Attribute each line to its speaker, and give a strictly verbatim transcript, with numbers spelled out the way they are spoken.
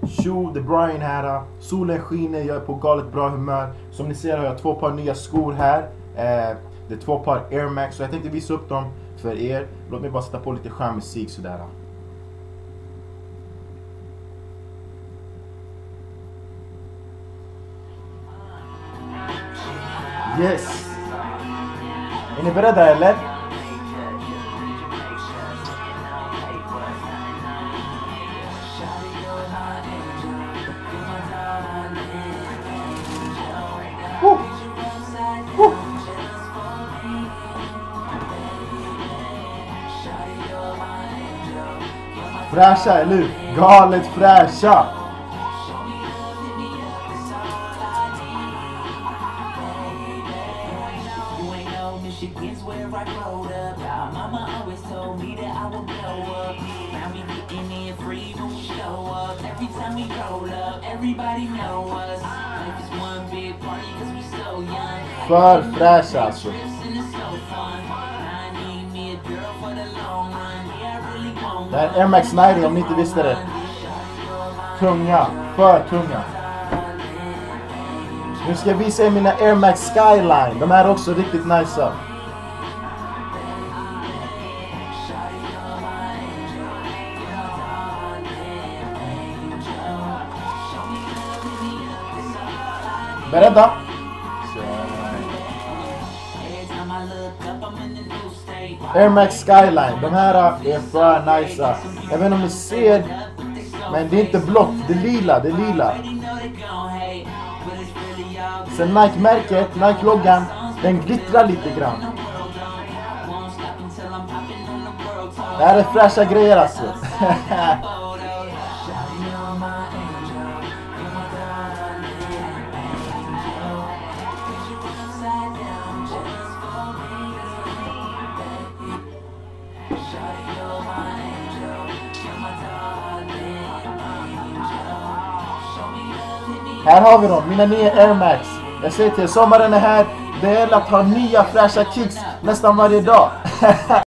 Speaker 1: Tjo, det är Brian här. Solen skiner, jag är på galet bra humör. Som ni ser har jag två par nya skor här. eh, Det är två par Air Max, så jag tänkte visa upp dem för er. Låt mig bara sätta på lite skön musik sådär. Yes. Är ni beredda eller? Woo. Woo. Fräscha, eller hur? Galet fräscha!
Speaker 2: Michigan's where I growed up. My mama always told me that I would blow up. Now we getting in free when we show up. Every time we roll up, everybody know us. Life is one big party cause we so young.
Speaker 1: För fräscha alltså. Det här är Air Max nittio om ni inte visste det. Tunga, för tunga. Nu ska jag visa er mina Air Max Skyline. De är också riktigt nice. Beredda? Air Max Skyline. De här är för nice. Jag vet inte om ni ser, men det är inte blått, det är lila, det är lila. Sen Nike-märket, Nike-loggan, den glittrar lite grann. Det här är fräscha grejer alltså. Här har vi dem, mina nya Air Max. Jag säger till er, sommaren är här. Det gäller att ha nya fräscha kicks nästan varje dag.